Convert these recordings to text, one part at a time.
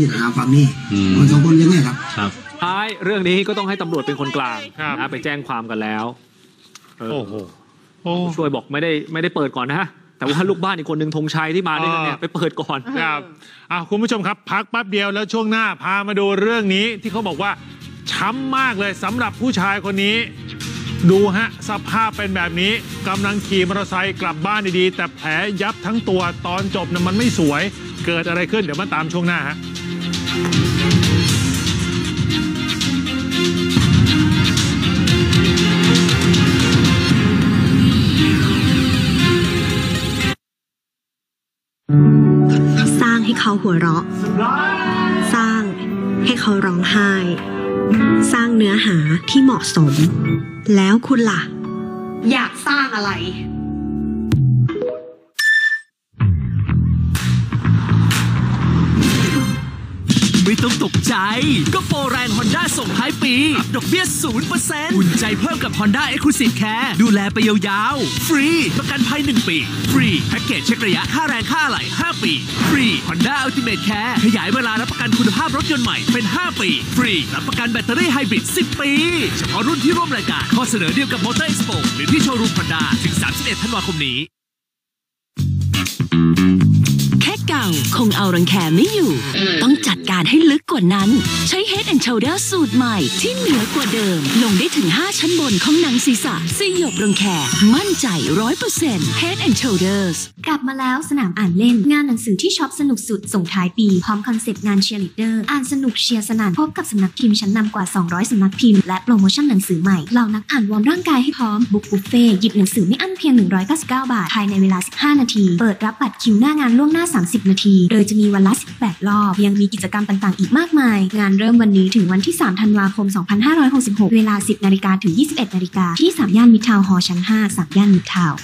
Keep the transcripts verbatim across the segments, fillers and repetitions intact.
ที่หาฝั่งนี้คนสองคนยังไงครับครับท้ายเรื่องนี้ก็ต้องให้ตำรวจเป็นคนกลางนะไปแจ้งความกันแล้วโอ้โหช่วยบอกไม่ได้ไม่ได้เปิดก่อนนะแต่ว่าลูกบ้านอีกคนหนึ่งธงชัยที่มาด้วยกันเนี่ยไปเปิดก่อนครับอ่ะคุณผู้ชมครับพักแป๊บเดียวแล้วช่วงหน้าพามาดูเรื่องนี้ที่เขาบอกว่าช้ำมากเลยสำหรับผู้ชายคนนี้ดูฮะสภาพเป็นแบบนี้กำลังขี่มอเตอร์ไซค์กลับบ้านดีๆแต่แผลยับทั้งตัวตอนจบนะมันไม่สวยเกิดอะไรขึ้นเดี๋ยวมาตามช่วงหน้าฮะสร้างให้เขาหัวเราะสร้างให้เขาร้องไห้สร้างเนื้อหาที่เหมาะสมแล้วคุณล่ะอยากสร้างอะไรไม่ต้องตกใจก็โปรแรงฮอนด้าส่งท้ายปีดอกเบี้ย ศูนย์เปอร์เซ็นต์ อุ่นใจเพิ่มกับ Honda Exclusive Care ดูแลไปยาวๆฟรีประกันภัยหนึ่งปีฟรีแพ็กเกจเช็คระยะค่าแรงค่าอะไหล่ห้าปีฟรี Honda Ultimate Care ขยายเวลารับประกันคุณภาพรถยนต์ใหม่เป็นห้าปีฟรีรับประกันแบตเตอรี่ไฮบริดสิบปีเฉพาะรุ่นที่ร่วมรายการข้อเสนอเดียวกับ Motor Expo หรือที่โชว์รูม Honda ถึงสามสิบเอ็ดธันวาคมนี้แค่เก่าคงเอารังแคไม่อยู่ต้องจัดการให้ลึกกว่านั้นใช้ Head and Shoulders สูตรใหม่ที่เหนือกว่าเดิมลงได้ถึงห้าชั้นบนของหนังศีรษะสยบรังแคมั่นใจ ร้อยเปอร์เซ็นต์ Head and Shoulders กลับมาแล้วสนามอ่านเล่นงานหนังสือที่ช็อปสนุกสุดส่งท้ายปีพร้อมคอนเซปต์งานเชียร์ลีดเดอร์อ่านสนุกเชียร์สนั่นพบกับสำนักพิมพ์ชั้นนำกว่าสองร้อยสำนักพิมพ์และโปรโมชั่นหนังสือใหม่เหล่านักอ่านวอร์มร่างกายให้พร้อมบุ๊กบุฟเฟ่หยิบหนังสือไม่อั้นเพียงหนึ่งร้อยเก้าสิบเก้าบาทภายในเวลาสิบห้านาทีเปิดรับบัตรคิวหน้างานล่วงหน้าสามสิบนาทีโดยจะมีวันละสิบแปดรอบยังมีกิจกรรมต่างๆอีกมากมายงานเริ่มวันนี้ถึงวันที่สามธันวาคมสองพันห้าร้อยหกสิบหกเวลาสิบนาฬิกาถึงยี่สิบเอ็ดนาฬิกาที่สามย่านมิตรทาวน์ฮอลล์ชั้นห้าสามย่านมิตรทาวน์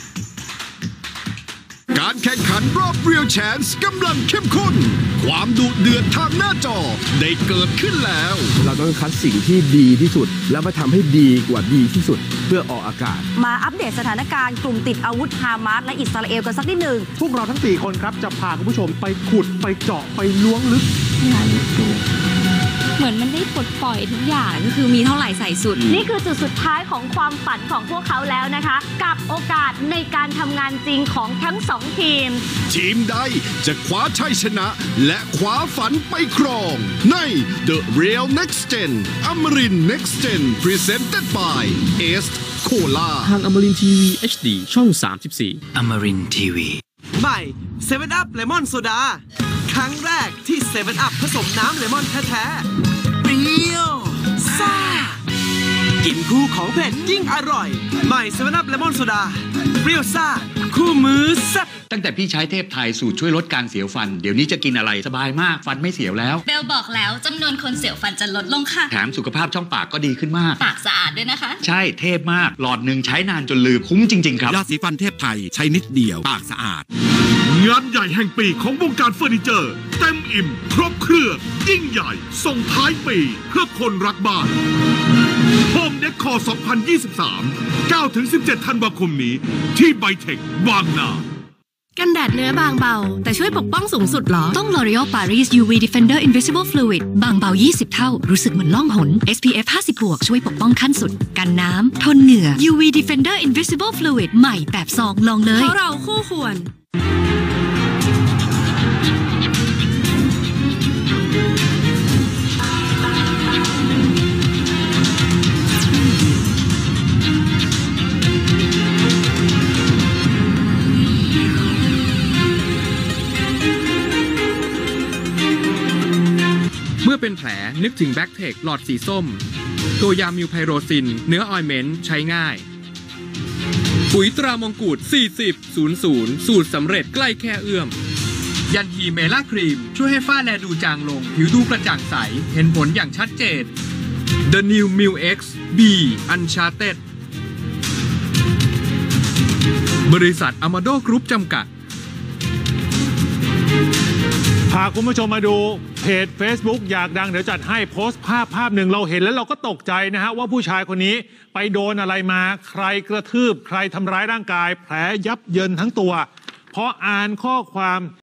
การแข่งขันรอบ Real Chance กำลังเข้มข้นความดุเดือดทางหน้าจอได้เกิดขึ้นแล้วเราต้องคัดสิ่งที่ดีที่สุดแล้วมาทำให้ดีกว่าดีที่สุดเพื่อออกอากาศมาอัปเดตสถานการณ์กลุ่มติดอาวุธฮามาสและอิสราเอลกันสักนิดหนึ่งพวกเราทั้งสี่คนครับจะพาคุณผู้ชมไปขุดไปเจาะไปล้วงลึกงานดูเหมือนมันได้ปลดปล่อยทุกอย่างก็คือมีเท่าไหร่ใส่สุดนี่คือจุดสุดท้ายของความฝันของพวกเขาแล้วนะคะกับโอกาสในการทำงานจริงของทั้งสองทีมทีมใดจะคว้าชัยชนะและคว้าฝันไปครองใน The Real Next Gen อมรินทร์ Next Gen Presented by Ace Cola ทางอมรินทร์ทีวี เอช ดี ช่องสามสิบสี่อมรินทร์ทีวีใหม่ เซเว่น อัพ เลมอนโซดาครั้งแรกที่ เซเว่น อัพ ผสมน้ำเลมอนแท้ๆเปรี้ยวซ่ากินคู่ของเผ็ดยิ่งอร่อยใหม่ เซเว่น อัพ เลมอนโซดาเปรี้ยวซ่าคู่มือแซ่บตั้งแต่พี่ใช้เทพไทยสูตรช่วยลดการเสียวฟันเดี๋ยวนี้จะกินอะไรสบายมากฟันไม่เสียวแล้วเบลบอกแล้วจำนวนคนเสียวฟันจะลดลงค่ะแถมสุขภาพช่องปากก็ดีขึ้นมากปากสะอาดด้วยนะคะใช่เทพมากหลอดหนึ่งใช้นานจนลืมคุ้มจริงๆครับยาสีฟันเทพไทยใช้นิดเดียวปากสะอาดงานใหญ่แห่งปีของวงการเฟอร์นิเจอร์เต็มอิ่มครบเครื่องยิ่งใหญ่ส่งท้ายปีเพื่อคนรักบ้านโฮมเดคอร์ สองพันยี่สิบสาม เก้าถึงสิบเจ็ด ธันวาคมนี้ที่ไบเทคบางนากันแดดเนื้อบางเบาแต่ช่วยปกป้องสูงสุดหรอต้อง L'Oreal Paris ยู วี Defender Invisible Fluid บางเบายี่สิบเท่ารู้สึกเหมือนล่องหน เอส พี เอฟ ห้าสิบ บวกช่วยปกป้องขั้นสุดกันน้ำทนเหงื่อ ยู วี Defender Invisible Fluid ใหม่แบบซองลองเลยเพราะเราคู่ควรเมื่อเป็นแผลนึกถึงแบ็คเทคหลอดสีส้มตัวยามิวไพโรซินเนื้อออยเมนต์ใช้ง่ายปุ๋ยตรามงกุฎสี่สิบ ศูนย์ ศูนย์สูตรสำเร็จใกล้แค่เอื้อมยันฮีเมล่าครีมช่วยให้ฝ้าแลดูจางลงผิวดูกระจ่างใสเห็นผลอย่างชัดเจน The New Mil X B Uncharted บริษัทอามาโดกรุ๊ปจำกัดพาคุณผู้ชมมาดูเพจ Facebook อยากดังเดี๋ยวจัดให้โพสต์ภาพภาพหนึ่งเราเห็นแล้วเราก็ตกใจนะฮะว่าผู้ชายคนนี้ไปโดนอะไรมาใครกระทืบใครทำร้ายร่างกายแผลยับเยินทั้งตัวเพราะอ่านข้อความ